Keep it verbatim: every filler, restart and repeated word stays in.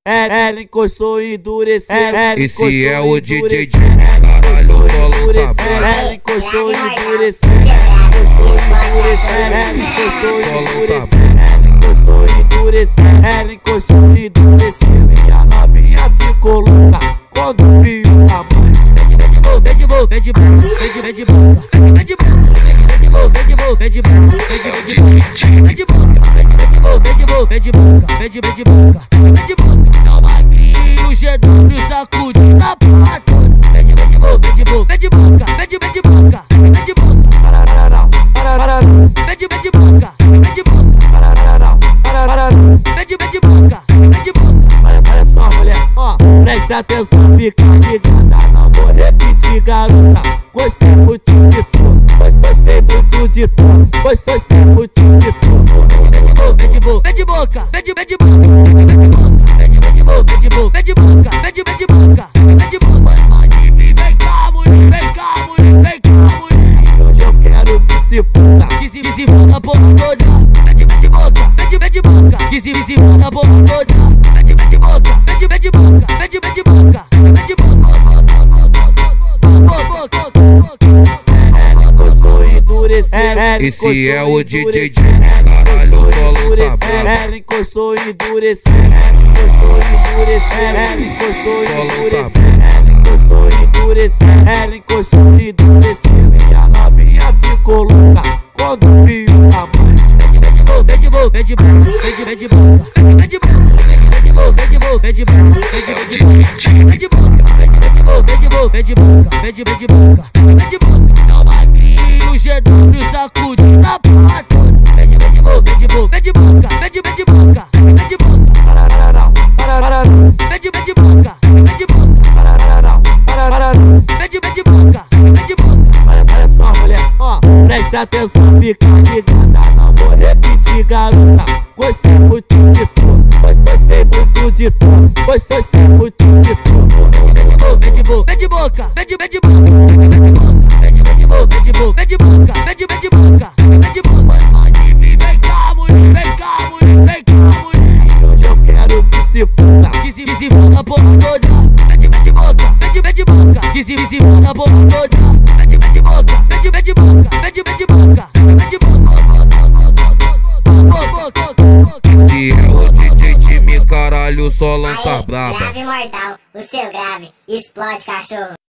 ela encostou e endureceu. Esse é o D J de caralho, solo sabor. Ela encostou e endureceu. Ela encostou e endureceu. Ela encostou e endureceu. Ela encostou e endureceu. E a novinha ficou louca quando viu a mãe. Vem de boca, vem de boca, vem de, vem de boca, vem de boca, vem de boca, vem de boca, vem de boca, vem de, vem de boca, vem de boca, vem de boca, vem de boca, vem de, vem de boca, vem de boca. É o magrinho G W sacudindo a porra toda. Vem de, vem de boca, vem de boca, vem de boca, vem de, vem de boca, vem de boca. Vem de, vem de boca, vem de boca. Vem de, vem de boca, vem de boca. Olha, olha só, mulher, ó, preste atenção, fica ligada, não vou repetir, garota. Gostei muito de tu, pois gostei muito de tu, pois gostei muito de tu. Vem de boca, vem de boca, vem de, vem de boca, vem de boca, vem de, vem de boca, vem de boca, vem de boca, vem de, vem de boca, vem de boca. Pode vir, vem cá, mulher, vem cá, mulher, vem cá, mulher. Hoje eu quero que se foda, que se, que se foda a porra toda. Vem de, vem de boca, vem de, vem de boca, que se, que se foda a porra toda. Vem de, vem de boca, vem de, vem de boca, vem de, vem de boca, vem de boca. Esse é o D J de caralho, solo sabor. Ela encostou e endureceu. Ela encostou e endureceu. Ela encostou e endureceu. Ela encostou e endureceu. Ela encostou e endureceu. E a novinha ficou louca quando viu a mãe. Vem de boca, vem de boca, vem de, vem de boca, vem de boca, vem de boca, vem de boca, vem de boca, vem de, vem de boca, vem de boca, vem de boca, vem de boca, vem de, vem de boca, vem de boca. É o magrinho G W sacudindo a porra toda. Vem de, vem de boca, vem de boca, vem de boca, vem de, vem de boca, vem de boca. Vem de, vem de boca, vem de boca. Vem de, vem de boca, vem de boca. Olha, olha só, mulher, ó, preste atenção, fica ligada, não vou repetir, garota. Gostei muito de tu, pois gostei muito de tu, pois gostei muito de tu. Vem de boca, vem de boca, vem de, vem de boca, vem de boca, vem de, vem de boca, vem de boca, vem de boca, vem de, vem de boca, vem de boca. Pode vir, vem cá, mulher, vem cá, mulher, vem cá, mulher. Hoje eu quero que se foda, que se, que se foda a porra toda. Vem de, vem de boca, vem de, vem de boca, que se, que se foda a porra toda. Vem de, vem de boca, vem de, vem de boca, vem de, vem de boca, vem de boca. Esse é o D J de me caralho, só lança braba. Grave mortal, o seu grave explode, cachorro.